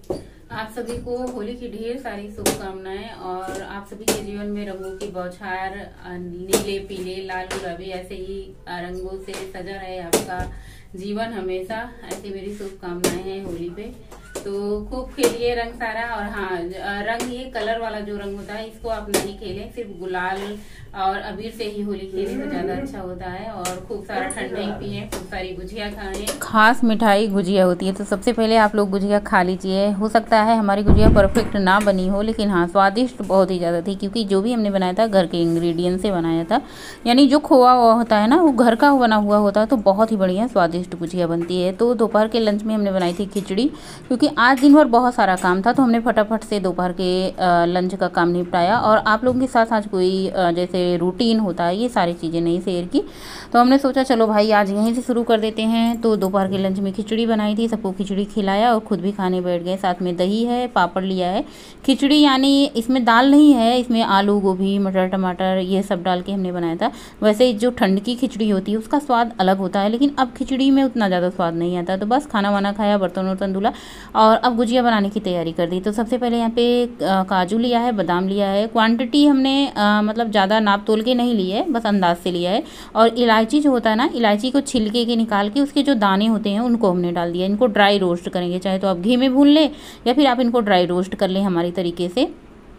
आप सभी को होली की ढेर सारी शुभकामनाएं और आप सभी के जीवन में रंगों की बौछार नीले पीले लाल गुलाबी ऐसे ही रंगों से सजा रहे आपका जीवन हमेशा। ऐसी मेरी शुभकामनाएं हैं होली पे। तो खूब खेलिए रंग सारा। और हाँ, रंग ये कलर वाला जो रंग होता है इसको आप नहीं खेलें, सिर्फ गुलाल और अबीर से ही होली खेलें तो ज्यादा अच्छा होता है। और खूब सारा ठंडाई पिए, खूब सारी गुजिया खाएं। खास मिठाई गुजिया होती है, तो सबसे पहले आप लोग गुजिया खा लीजिए। हो सकता है हमारी गुजिया परफेक्ट ना बनी हो, लेकिन हाँ स्वादिष्ट बहुत ही ज़्यादा थी, क्योंकि जो भी हमने बनाया था घर के इंग्रेडिएंट से बनाया था। यानी जो खोआ हुआ होता है ना वो घर का बना हुआ होता है, तो बहुत ही बढ़िया स्वादिष्ट गुजिया बनती है। तो दोपहर के लंच में हमने बनाई थी खिचड़ी, क्योंकि आज दिन भर बहुत सारा काम था, तो हमने फटाफट से दोपहर के लंच का काम निपटाया। और आप लोगों के साथ आज कोई जैसे रूटीन होता है ये सारी चीज़ें नहीं शेयर की, तो हमने सोचा चलो भाई आज यहीं से शुरू कर देते हैं। तो दोपहर के लंच में खिचड़ी बनाई थी, सबको खिचड़ी खिलाया और खुद भी खाने बैठ गए। साथ में दही है, पापड़ लिया है। खिचड़ी यानी इसमें दाल नहीं है, इसमें आलू गोभी मटर टमाटर ये सब डाल के हमने बनाया था। वैसे जो ठंड की खिचड़ी होती है उसका स्वाद अलग होता है, लेकिन अब खिचड़ी में उतना ज़्यादा स्वाद नहीं आता। तो बस खाना वाना खाया, बर्तन वर्तन धुला और अब गुजिया बनाने की तैयारी कर दी। तो सबसे पहले यहाँ पे काजू लिया है, बादाम लिया है। क्वांटिटी हमने मतलब ज़्यादा नाप तोल के नहीं ली है, बस अंदाज से लिया है। और इलायची जो होता है ना, इलायची को छिलके के निकाल के उसके जो दाने होते हैं उनको हमने डाल दिया। इनको ड्राई रोस्ट करेंगे, चाहे तो आप घी में भून लें या फिर आप इनको ड्राई रोस्ट कर लें हमारी तरीके से।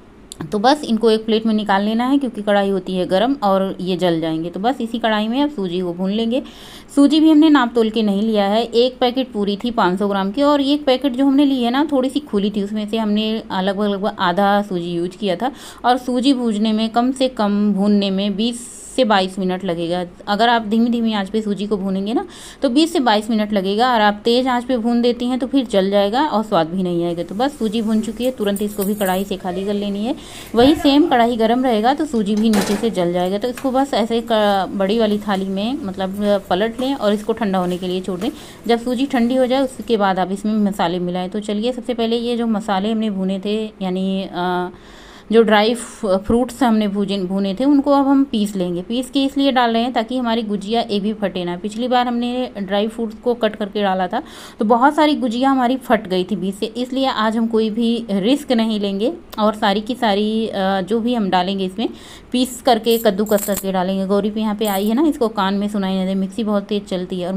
तो बस इनको एक प्लेट में निकाल लेना है, क्योंकि कढ़ाई होती है गरम और ये जल जाएंगे। तो बस इसी कढ़ाई में अब सूजी को भून लेंगे। सूजी भी हमने नाप तोल के नहीं लिया है, एक पैकेट पूरी थी 500 ग्राम की, और एक पैकेट जो हमने ली है ना थोड़ी सी खुली थी, उसमें से हमने लगभग आधा सूजी यूज किया था। और सूजी भूनने में कम से कम भूनने में 20 से 22 मिनट लगेगा। अगर आप धीमी धीमी आंच पे सूजी को भूनेंगे ना तो 20 से 22 मिनट लगेगा, और आप तेज़ आंच पे भून देती हैं तो फिर जल जाएगा और स्वाद भी नहीं आएगा। तो बस सूजी भून चुकी है, तुरंत इसको भी कढ़ाई से खाली कर लेनी है। वही सेम कढ़ाई गर्म रहेगा तो सूजी भी नीचे से जल जाएगा। तो इसको बस ऐसे बड़ी वाली थाली में मतलब पलट लें और इसको ठंडा होने के लिए छोड़ दें। जब सूजी ठंडी हो जाए उसके बाद आप इसमें मसाले मिलाएं। तो चलिए सबसे पहले ये जो मसाले हमने भुने थे, यानी जो ड्राई फ्रूट्स हमने भुने थे उनको अब हम पीस लेंगे। पीस के इसलिए डाल रहे हैं ताकि हमारी गुजिया एक भी फटे ना। पिछली बार हमने ड्राई फ्रूट्स को कट करके डाला था तो बहुत सारी गुजिया हमारी फट गई थी बीच से, इसलिए आज हम कोई भी रिस्क नहीं लेंगे और सारी की सारी जो भी हम डालेंगे इसमें पीस करके कद्दूकस करके डालेंगे। गौरी पे यहाँ पे आई है ना, इसको कान में सुनाई नहीं दे, मिक्सी बहुत तेज़ चलती है और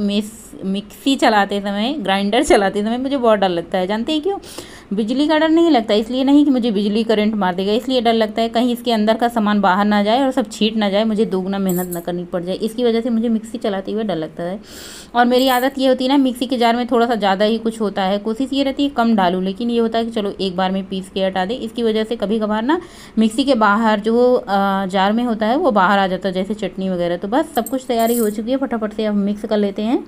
मिक्सी चलाते समय, ग्राइंडर चलाते समय मुझे बहुत डर लगता है। जानते हैं क्यों? बिजली का डर नहीं लगता, इसलिए नहीं कि मुझे बिजली करंट मार देगा, इसलिए डर लगता है कहीं इसके अंदर का सामान बाहर ना जाए और सब छीट ना जाए, मुझे दोगुना मेहनत ना करनी पड़ जाए। इसकी वजह से मुझे मिक्सी चलाते हुए डर लगता है। और मेरी आदत ये होती है ना, मिक्सी के जार में थोड़ा सा ज़्यादा ही कुछ होता है, कोशिश ये रहती है कम डालूँ, लेकिन ये होता है कि चलो एक बार में पीस के हटा दें। इसकी वजह से कभी कभार ना मिक्सी के बाहर जो जार में होता है वो बाहर आ जाता है, जैसे चटनी वगैरह। तो बस सब कुछ तैयारी हो चुकी है, फटाफट से अब मिक्स कर लेते हैं।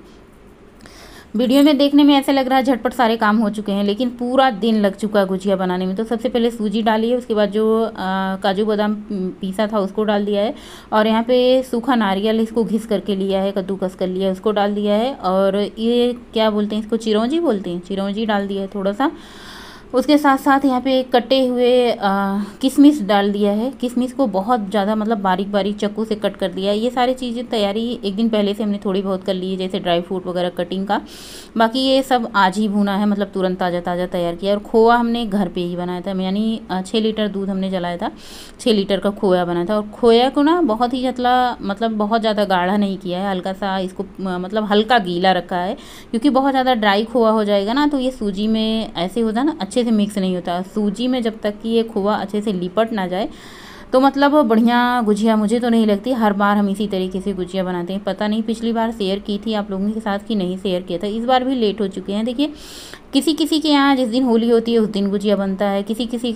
वीडियो में देखने में ऐसा लग रहा है झटपट सारे काम हो चुके हैं, लेकिन पूरा दिन लग चुका है गुजिया बनाने में। तो सबसे पहले सूजी डाली है, उसके बाद जो काजू बादाम पीसा था उसको डाल दिया है, और यहाँ पे सूखा नारियल इसको घिस करके लिया है, कद्दूकस कर लिया है, उसको डाल दिया है। और ये क्या बोलते हैं इसको, चिरौंजी बोलते हैं, चिरौंजी डाल दिया है थोड़ा सा। उसके साथ साथ यहाँ पे कटे हुए किशमिश डाल दिया है। किशमिश को बहुत ज़्यादा मतलब बारीक बारीक चाकू से कट कर दिया है। ये सारी चीज़ें तैयारी एक दिन पहले से हमने थोड़ी बहुत कर ली है, जैसे ड्राई फ्रूट वगैरह कटिंग का। बाकी ये सब आज ही भुना है, मतलब तुरंत ताज़ा ताज़ा तैयार किया। और खोआ हमने घर पे ही बनाया था, यानी 6 लीटर दूध हमने जलाया था, 6 लीटर का खोया बनाया था। और खोया को ना बहुत ही मतलब बहुत ज़्यादा गाढ़ा नहीं किया है, हल्का सा इसको मतलब हल्का गीला रखा है, क्योंकि बहुत ज़्यादा ड्राई खोआ हो जाएगा ना तो ये सूजी में ऐसे होता है ना, अच्छे से मिक्स नहीं होता। सूजी में जब तक कि ये खोआ अच्छे से लिपट ना जाए तो मतलब बढ़िया गुजिया मुझे तो नहीं लगती। हर बार हम इसी तरीके से गुजिया बनाते हैं। पता नहीं पिछली बार शेयर की थी आप लोगों के साथ कि नहीं शेयर किया था, इस बार भी लेट हो चुके हैं। देखिए किसी किसी के यहाँ जिस दिन होली होती है उस दिन गुजिया बनता है, किसी किसी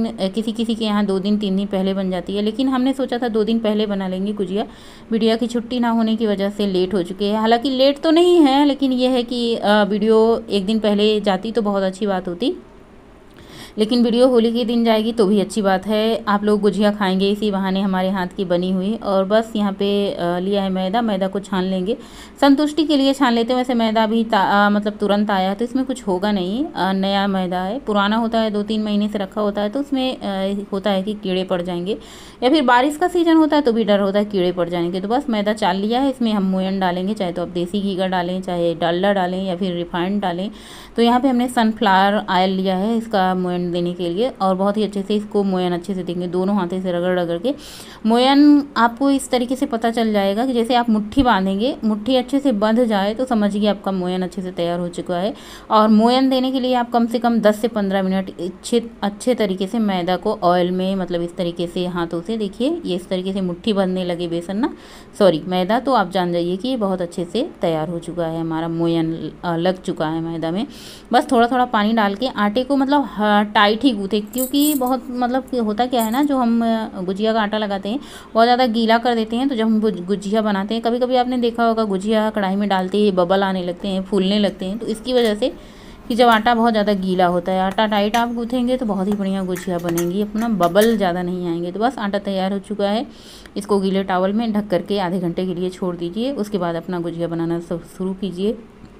के यहाँ 2 दिन 3 दिन पहले बन जाती है, लेकिन हमने सोचा था 2 दिन पहले बना लेंगे गुजिया। वीडियो की छुट्टी ना होने की वजह से लेट हो चुके हैं। हालांकि लेट तो नहीं है, लेकिन यह है कि वीडियो एक दिन पहले जाती तो बहुत अच्छी बात होती, लेकिन वीडियो होली के दिन जाएगी तो भी अच्छी बात है, आप लोग गुजिया खाएंगे इसी बहाने हमारे हाथ की बनी हुई। और बस यहाँ पे लिया है मैदा, मैदा को छान लेंगे, संतुष्टि के लिए छान लेते हैं। वैसे मैदा भी मतलब तुरंत आया है तो इसमें कुछ होगा नहीं, नया मैदा है, पुराना होता है 2-3 महीने से रखा होता है तो उसमें होता है कि कीड़े पड़ जाएंगे, या फिर बारिश का सीजन होता है तो भी डर होता है कीड़े पड़ जाएंगे। तो बस मैदा चाल लिया है, इसमें हम मोयन डालेंगे, चाहे तो आप देसी घी का डालें, चाहे डालडा डालें या फिर रिफाइंड डालें। तो यहाँ पे हमने सनफ्लावर ऑयल लिया है इसका मोयन देने के लिए, और बहुत ही अच्छे से इसको मोयन अच्छे से देंगे, दोनों हाथों से रगड़ रगड़ के। मोयन आपको इस तरीके से पता चल जाएगा कि जैसे आप मुट्ठी बांधेंगे, मुट्ठी अच्छे से बंध जाए तो समझिए आपका मोयन अच्छे से तैयार हो चुका है। और मोयन देने के लिए आप कम से कम 10 से 15 मिनट अच्छे तरीके से मैदा को ऑयल में, मतलब इस तरीके से हाथों से, देखिए ये इस तरीके से मुट्ठी बंधने लगे बेसन ना, सॉरी मैदा, तो आप जान जाइए कि ये बहुत अच्छे से तैयार हो चुका है, हमारा मोयन लग चुका है मैदा में। बस थोड़ा थोड़ा पानी डाल के आटे को मतलब टाइट ही गूँथे, क्योंकि बहुत मतलब होता क्या है ना, जो हम गुजिया का आटा लगाते हैं बहुत ज़्यादा गीला कर देते हैं। तो जब हम गुजिया बनाते हैं, कभी कभी आपने देखा होगा गुजिया कढ़ाई में डालते ही बबल आने लगते हैं, फूलने लगते हैं, तो इसकी वजह से कि जब आटा बहुत ज़्यादा गीला होता है, आटा टाइट आप गूँथेंगे तो बहुत ही बढ़िया गुजिया बनेंगी, अपना बबल ज़्यादा नहीं आएंगे। तो बस आटा तैयार हो चुका है, इसको गीले टॉवल में ढक करके आधे घंटे के लिए छोड़ दीजिए, उसके बाद अपना गुजिया बनाना शुरू कीजिए।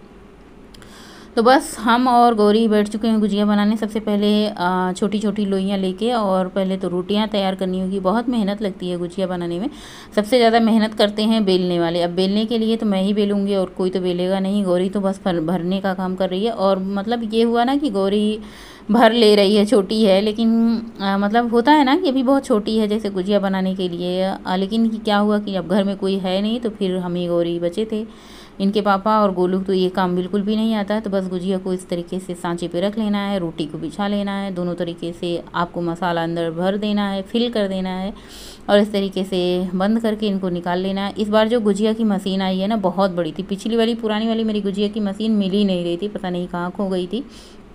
तो बस हम और गौरी बैठ चुके हैं गुजिया बनाने। सबसे पहले छोटी छोटी लोइयाँ लेके, और पहले तो रोटियां तैयार करनी होगी, बहुत मेहनत लगती है गुजिया बनाने में, सबसे ज़्यादा मेहनत करते हैं बेलने वाले। अब बेलने के लिए तो मैं ही बेलूँगी और कोई तो बेलेगा नहीं, गौरी तो बस भरने का काम कर रही है। और मतलब ये हुआ ना कि गौरी भर ले रही है, छोटी है, लेकिन मतलब होता है ना कि अभी बहुत छोटी है जैसे गुजिया बनाने के लिए। लेकिन क्या हुआ कि अब घर में कोई है नहीं, तो फिर हम ही गौरी बचे थे, इनके पापा और गोलू तो ये काम बिल्कुल भी नहीं आता है। तो बस गुजिया को इस तरीके से सांचे पे रख लेना है, रोटी को बिछा लेना है, दोनों तरीके से आपको मसाला अंदर भर देना है, फिल कर देना है, और इस तरीके से बंद करके इनको निकाल लेना है। इस बार जो गुजिया की मशीन आई है ना, बहुत बड़ी थी, पिछली वाली पुरानी वाली मेरी गुजिया की मशीन मिल ही नहीं रही थी, पता नहीं कहाँ खो गई थी।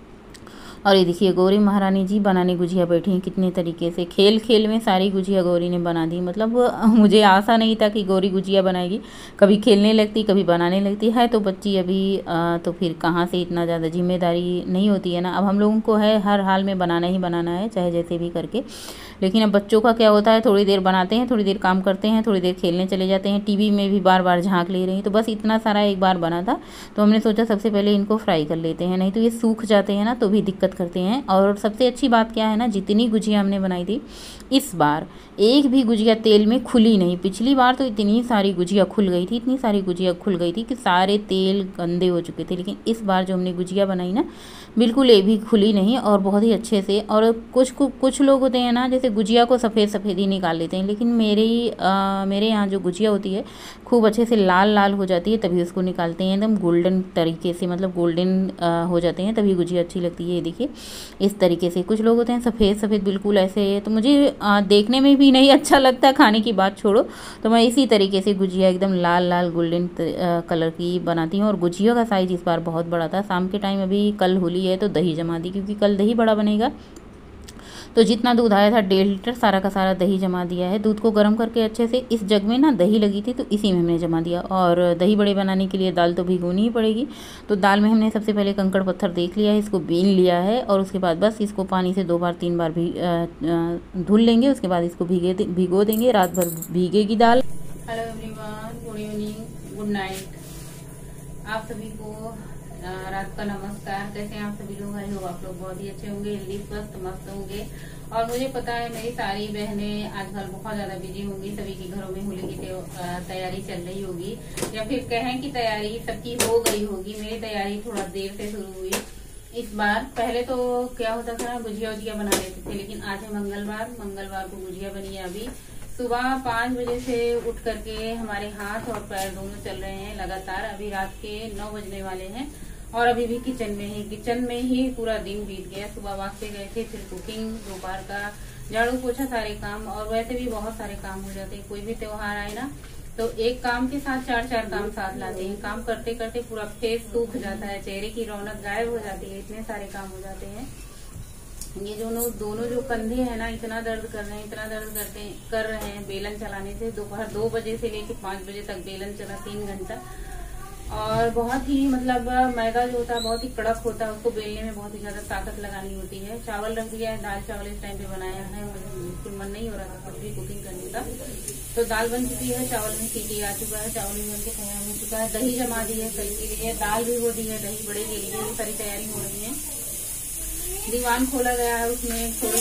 और ये देखिए गौरी महारानी जी बनाने गुजिया बैठी हैं, कितने तरीके से खेल खेल में सारी गुजिया गौरी ने बना दी। मतलब मुझे आशा नहीं था कि गौरी गुजिया बनाएगी, कभी खेलने लगती कभी बनाने लगती है। तो बच्ची अभी तो फिर कहाँ से इतना ज़्यादा जिम्मेदारी नहीं होती है ना, अब हम लोगों को है हर हाल में बनाना ही बनाना है, चाहे जैसे भी करके। लेकिन अब बच्चों का क्या होता है, थोड़ी देर बनाते हैं, थोड़ी देर काम करते हैं, थोड़ी देर खेलने चले जाते हैं, टीवी में भी बार बार झांक ले रही हैं। तो बस इतना सारा एक बार बना था, तो हमने सोचा सबसे पहले इनको फ्राई कर लेते हैं, नहीं तो ये सूख जाते हैं ना तो भी दिक्कत करते हैं। और सबसे अच्छी बात क्या है ना, जितनी गुजिया हमने बनाई थी इस बार एक भी गुजिया तेल में खुली नहीं। पिछली बार तो इतनी सारी गुजिया खुल गई थी, इतनी सारी गुजिया खुल गई थी कि सारे तेल गंदे हो चुके थे। लेकिन इस बार जो हमने गुजिया बनाई ना, बिल्कुल ये भी खुली नहीं, और बहुत ही अच्छे से। और कुछ लोग होते हैं ना, जैसे गुजिया को सफ़ेद सफ़ेद ही निकाल लेते हैं, लेकिन मेरे यहाँ जो गुजिया होती है खूब अच्छे से लाल लाल हो जाती है, तभी उसको निकालते हैं एकदम गोल्डन तरीके से, मतलब गोल्डन हो जाते हैं, तभी गुजिया अच्छी लगती है। ये देखिए इस तरीके से। कुछ लोग होते हैं सफ़ेद सफ़ेद बिल्कुल ऐसे, तो मुझे देखने में भी नहीं अच्छा लगता, खाने की बात छोड़ो। तो मैं इसी तरीके से गुजिया एकदम लाल लाल गोल्डन कलर की बनाती हूँ। और गुजिया का साइज़ इस बार बहुत बड़ा था। शाम के टाइम अभी कल होली है तो दही जमा दी, क्योंकि कल दही बड़ा बनेगा। तो जितना दूध आया था 1.5 लीटर, सारा का सारा दही जमा दिया है। दूध को गर्म करके अच्छे से, इस जग में ना दही लगी थी तो इसी में हमने जमा दिया। और दही बड़े बनाने के लिए दाल तो भिगोनी ही पड़ेगी, तो दाल में हमने सबसे पहले कंकड़ पत्थर देख लिया है, इसको बीन लिया है, और उसके बाद बस इसको पानी से 2 बार 3 बार भी धुल लेंगे। उसके बाद इसको भिगो देंगे, रात भर भीगेगी दाल। Hello everyone, good evening, good night, आप सभी को रात का नमस्कार। कैसे हैं आप सभी लोग? आई होप आप लोग बहुत ही अच्छे होंगे, हेल्दी स्वस्थ मस्त होंगे। और मुझे पता है मेरी सारी बहनें आजकल बहुत ज्यादा बिजी होंगी, सभी के घरों में होली की तैयारी चल रही होगी, या फिर कहें कि तैयारी सबकी हो गई होगी। मेरी तैयारी थोड़ा देर से शुरू हुई इस बार। पहले तो क्या होता था, गुजिया उजिया बना लेते थे, लेकिन आज है मंगलवार को गुजिया बनी है। अभी सुबह 5 बजे से उठ करके हमारे हाथ और पैर दोनों चल रहे हैं लगातार। अभी रात के 9 बजने वाले हैं और अभी भी किचन में ही पूरा दिन बीत गया। सुबह वॉक पे गए थे, फिर कुकिंग, दोपहर का झाड़ू पोछा, सारे काम। और वैसे भी बहुत सारे काम हो जाते हैं, कोई भी त्योहार आए ना तो एक काम के साथ 4 काम साथ लाते हैं। काम करते करते पूरा फेस सूख जाता है, चेहरे की रौनक गायब हो जाती है, इतने सारे काम हो जाते हैं। ये दोनों जो कंधे हैं ना, इतना दर्द कर रहे हैं, बेलन चलाने से। दोपहर 2 बजे से लेकर 5 बजे तक बेलन चला, 3 घंटा। और बहुत ही मतलब मैदा जो होता है बहुत ही कड़क होता है, उसको बेलने में बहुत ही ज्यादा ताकत लगानी होती है। चावल रख दिया है, दाल चावल इस टाइम पे बनाया है, बिल्कुल मन नहीं हो रहा था कुछ भी कुकिंग करने का। तो दाल बन चुकी है, चावल में सीटी आ चुका है, चावल भी बनके तैयार हो चुका है, दही जमा दी है कल के लिए, दाल भी हो दी है, दही बड़े के लिए, ये सारी तैयारी हो रही है। दीवान खोला गया है, उसमें थोड़े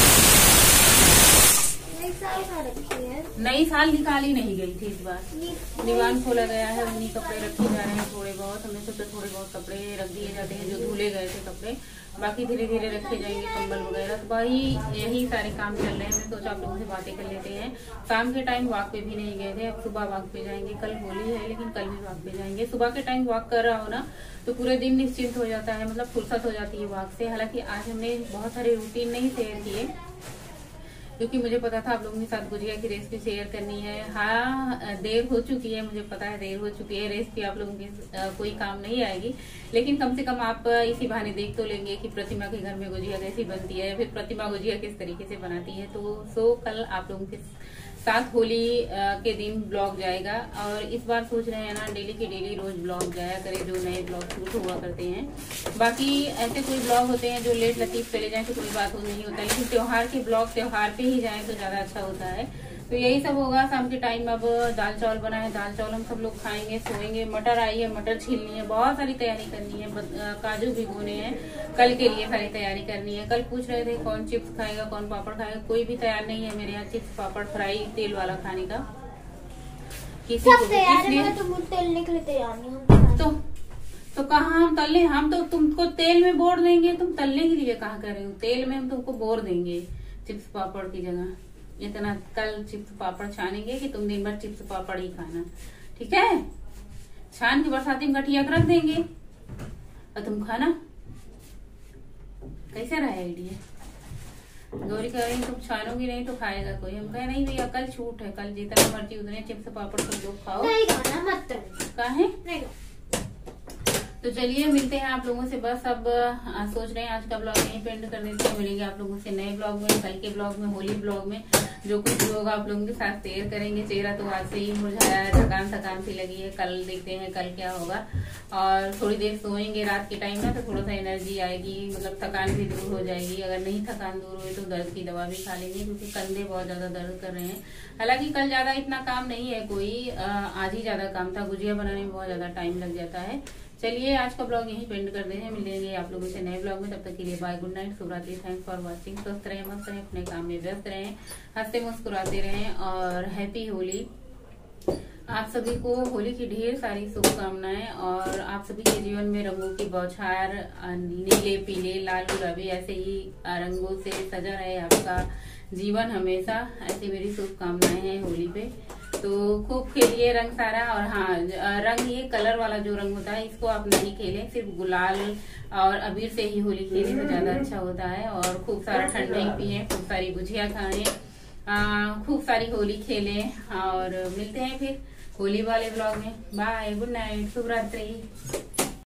नई साल निकाली नहीं गई थी इस बार। दीवान खोला गया है, उन्हीं कपड़े रखे जा रहे हैं थोड़े बहुत, हमने सोचा थोड़े बहुत कपड़े रख दिए जाते हैं जो धुले गए थे कपड़े, बाकी धीरे धीरे रखे जाएंगे कंबल वगैरह। तो भाई यही सारे काम चल रहे हैं। मैं सोचा आप लोगों से बातें कर लेते हैं। शाम के टाइम वॉक पे भी नहीं गए थे, अब सुबह वॉक पे जाएंगे। कल होली है लेकिन कल भी वॉक पे जाएंगे। सुबह के टाइम वॉक कर रहा हो ना तो पूरे दिन निश्चिंत हो जाता है, मतलब फुर्सत हो जाती है वॉक से। हालांकि आज हमने बहुत सारे रूटीन नहीं शेयर किए क्योंकि मुझे पता था आप लोगों के साथ गुजिया की रेसिपी शेयर करनी है। हाँ देर हो चुकी है, मुझे पता है देर हो चुकी है, रेसिपी आप लोगों के कोई काम नहीं आएगी, लेकिन कम से कम आप इसी बहाने देख तो लेंगे कि प्रतिमा के घर में गुजिया कैसी बनती है, फिर प्रतिमा गुजिया किस तरीके से बनाती है। तो कल आप लोगों के साथ होली के दिन ब्लॉग जाएगा। और इस बार सोच रहे हैं ना डेली की डेली रोज ब्लॉग जाया करे, जो नए ब्लॉग शूट हुआ करते हैं। बाकी ऐसे कोई ब्लॉग होते हैं जो लेट लतीफ चले जाए तो कोई बात नहीं होता, लेकिन त्योहार के ब्लॉग त्योहार पे ही जाए तो ज्यादा अच्छा होता है। तो यही सब होगा शाम के टाइम। अब दाल चावल बना है, दाल चावल हम सब लोग खाएंगे, सोएंगे। मटर आई है, मटर छीलनी है, बहुत सारी तैयारी करनी है, काजू भिगोने हैं, कल के लिए सारी तैयारी करनी है। कल पूछ रहे थे कौन चिप्स खाएगा कौन पापड़ खाएगा, कोई भी तैयार नहीं है मेरे यहाँ चिप्स पापड़ फ्राई तेल वाला खाने का किसी को। तलने के लिए तैयार नहीं तो कहाँ हम तलने, हम तो तुमको तेल में बोर देंगे, तुम तलने के लिए कहाँ कर रहे हो। तेल में हम तुमको बोर देंगे चिप्स पापड़ की जगह। इतना कल चिप्स पापड़ छानेंगे कि तुम दिन भर चिप्स पापड़ ही खाना, ठीक है। छान के बरसाती में गठिया रख देंगे और तुम खाना। कैसे रहा आइडिया। गौरी कह रही तुम छानोगी नहीं तो खाएगा कोई। हम कहे नहीं भैया कल छूट है, कल जितना मर्जी उतने चिप्स पापड़ तुम लोग खाओ। नहीं खाना मत काहे नहीं। तो चलिए मिलते हैं आप लोगों से। बस अब सोच रहे हैं आज का ब्लॉग यहीं पे एंड कर देते हैं। मिलेंगे आप लोगों से नए ब्लॉग में, कल के ब्लॉग में, होली ब्लॉग में। जो कुछ भी होगा आप लोगों के साथ शेयर करेंगे। चेहरा तो आज से ही मुरझाया है, थकान सी लगी है। कल देखते हैं कल क्या होगा। और थोड़ी देर सोएंगे रात के टाइम ना तो थोड़ा सा एनर्जी आएगी, मतलब थकान भी दूर हो जाएगी। अगर नहीं थकान दूर हुई तो दर्द की दवा भी खा लेंगे क्योंकि कंधे बहुत ज्यादा दर्द कर रहे हैं। हालांकि कल ज्यादा इतना काम नहीं है कोई, आज ही ज्यादा काम था। गुजिया बनाने में बहुत ज्यादा टाइम लग जाता है। चलिए आज का ब्लॉग यहीं पेंड कर दें। मिलेंगे आप लोगों से नए ब्लॉग में, तब तक के लिए बाय, गुड नाइट, शुभ रात्रि, थैंक्स फॉर वॉचिंग। स्वस्थ रहें, मस्त रहें, अपने काम में व्यस्त रहें, हंसते मुस्कुराते रहें और हैप्पी होली। आप सभी को होली की ढेर सारी शुभकामनाएं और आप सभी के जीवन में रंगों की बौछार, नीले पीले लाल गुलाबी ऐसे ही रंगों से सजा रहे आपका जीवन हमेशा। ऐसी मेरी शुभकामनाएं हैं होली पे। तो खूब खेलिए रंग सारा। और हाँ रंग ये कलर वाला जो रंग होता है इसको आप नहीं खेलें, सिर्फ गुलाल और अबीर से ही होली खेलें तो ज्यादा अच्छा होता है। और खूब सारा ठंडाई पिए, खूब सारी गुजिया खाएं, खूब सारी होली खेलें। और मिलते हैं फिर होली वाले ब्लॉग में। बाय, गुड नाइट, शुभ रात्रि।